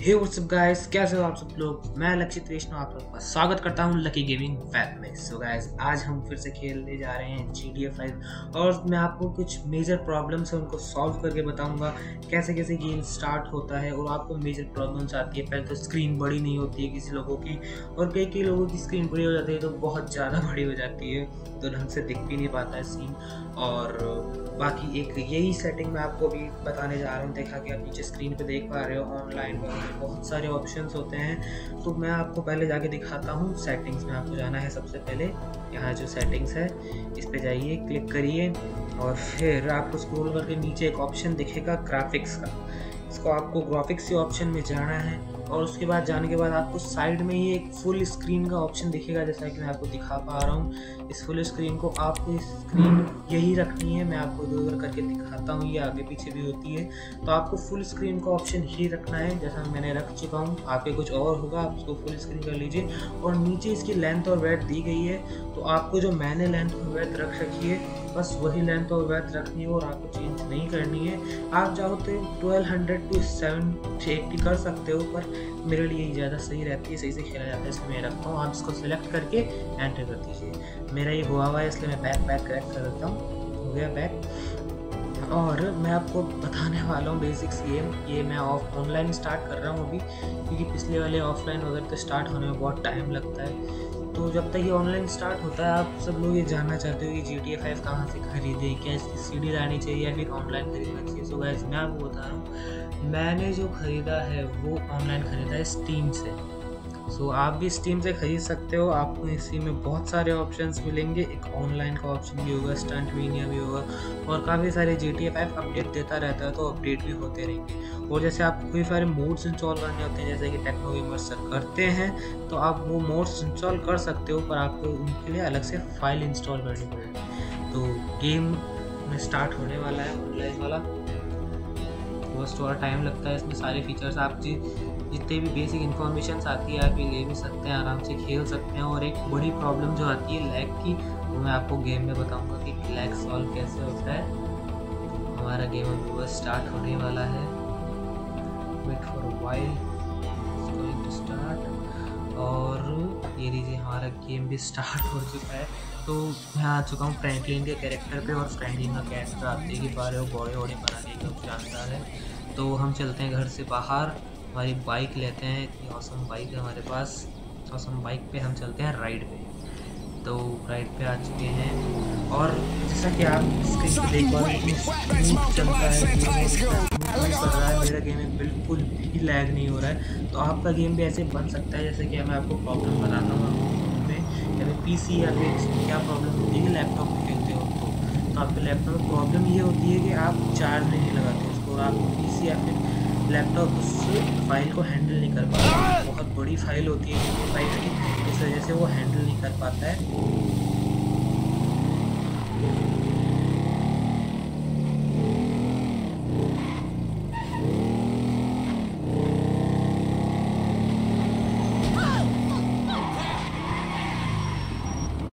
हे WhatsApp guys, कैसे हो आप सब लोग। मैं लक्षित वैष्णव आप लोगों का स्वागत करता हूं लकी गेमिंग वेब में। सो गाइस, आज हम फिर से खेलने जा रहे हैं GTA 5 और मैं आपको कुछ मेजर प्रॉब्लम्स है उनको सॉल्व करके बताऊंगा कैसे कैसे गेम स्टार्ट होता है। और आपको मेजर प्रॉब्लम्स आती है, पहले तो स्क्रीन बड़ी नहीं होती है किसी लोगों की, और कई लोगों की स्क्रीन बड़ी हो जाती है तो बहुत ज़्यादा बड़ी हो जाती है, तो ढंग से दिख भी नहीं पाता है सीन। और बाकी एक यही सेटिंग मैं आपको भी बताने जा रहा हूँ। देखा कि आप नीचे स्क्रीन पे देख पा रहे हो, ऑनलाइन में बहुत सारे ऑप्शंस होते हैं, तो मैं आपको पहले जाके दिखाता हूँ। सेटिंग्स में आपको जाना है सबसे पहले, यहाँ जो सेटिंग्स है इस पे जाइए, क्लिक करिए और फिर आपको स्क्रॉल करके नीचे एक ऑप्शन दिखेगा ग्राफिक्स का। इसको आपको ग्राफिक्स के ऑप्शन में जाना है और उसके बाद जाने के बाद आपको साइड में ही एक फुल स्क्रीन का ऑप्शन दिखेगा, जैसा कि मैं आपको दिखा पा रहा हूँ। इस फुल स्क्रीन को आपको स्क्रीन यही रखनी है, मैं आपको इधर उधर करके दिखाता हूँ, ये आगे पीछे भी होती है, तो आपको फुल स्क्रीन का ऑप्शन ही रखना है जैसा मैंने रख चुका हूँ। आपके कुछ और होगा, आप उसको फुल स्क्रीन कर लीजिए। और नीचे इसकी लेंथ और वेथ दी गई है, तो आपको जो मैंने लेंथ और वेथ रख रखी है बस वही लेंथ और वेथ रखनी है और आपको चेंज नहीं करनी है। आप चाहो तो 1200 to 780 कर सकते हो, पर मेरे लिए ही ज़्यादा सही रहती है, सही से खेला जाता है, इसलिए मैं रखता हूँ। आप इसको सिलेक्ट करके एंटर कर दीजिए। मेरा ये हुआ है इसलिए मैं बैक करेक्ट कर देता हूँ। हो गया बैक। और मैं आपको बताने वाला हूँ बेसिक्स ये मैं ऑनलाइन स्टार्ट कर रहा हूँ अभी, क्योंकि पिछले वाले ऑफलाइन वगैरह तो स्टार्ट होने में बहुत टाइम लगता है। तो जब तक ये ऑनलाइन स्टार्ट होता है, आप सब लोग ये जानना चाहते हो कि GTA 5 कहाँ से खरीदें, क्या इसकी CD लानी चाहिए या फिर ऑनलाइन खरीदना चाहिए। सो गाइस, मैं आपको बता रहा हूँ, मैंने जो ख़रीदा है वो ऑनलाइन ख़रीदा है स्टीम से। सो आप भी स्टीम से ख़रीद सकते हो। आपको इसी में बहुत सारे ऑप्शंस मिलेंगे, एक ऑनलाइन का ऑप्शन भी होगा, स्टंट मीनिया भी होगा, और काफ़ी सारे GTA 5 अपडेट देता रहता है, तो अपडेट भी होते रहेंगे। और जैसे आप कोई सारे मोड्स इंस्टॉल करने होते हैं, जैसे कि टेक्नो गेमर्स सर करते हैं, तो आप वो मोड्स इंस्टॉल कर सकते हो, पर आपको उनके लिए अलग से फाइल इंस्टॉल करनी पड़ेगी। तो गेम में स्टार्ट होने वाला है ऑनलाइन वाला, बस थोड़ा टाइम लगता है। इसमें सारे फीचर्स आप जितने भी बेसिक इन्फॉर्मेशन आती है आप ये ले भी सकते हैं, आराम से खेल सकते हैं। और एक बड़ी प्रॉब्लम जो आती है लैग की, वो मैं आपको गेम में बताऊंगा कि लैग सॉल्व कैसे होता है। हमारा गेम अभी बस स्टार्ट होने वाला है, wait for a while, going to start. और ये लीजिए, हमारा गेम भी स्टार्ट हो चुका है। तो मैं आ चुका हूँ फ्रैंकलिन के कैरेक्टर पे, और फ्रैंकलिन का कैरेक्टर आप देख ही पा रहे हो, बॉडी वॉडी बनाने का जानकार है। तो हम चलते हैं घर से बाहर, हमारी बाइक लेते हैं, इतनी ऑसम बाइक है हमारे पास। ऑसम बाइक पे हम चलते हैं राइड पे। तो राइड पे आ चुके हैं, और जैसा कि आप स्क्रीन पे देख पा रहे हैं स्मूथ चलता है, मेरा गेम में बिल्कुल भी लैग नहीं हो रहा है। तो आपका गेम भी ऐसे बन सकता है, जैसे कि मैं आपको प्रॉब्लम बताता हूँ या फिर PC या फिर क्या प्रॉब्लम होती है कि लैपटॉप में खेलते हो तो आपके लैपटॉप में प्रॉब्लम ये होती है कि आप चार्ज नहीं लगाते उसको, और आप PC या फिर लैपटॉप उस फाइल को हैंडल नहीं कर पाता। बहुत बड़ी फाइल होती है फाइल की, इस वजह से वो हैंडल नहीं कर पाता है।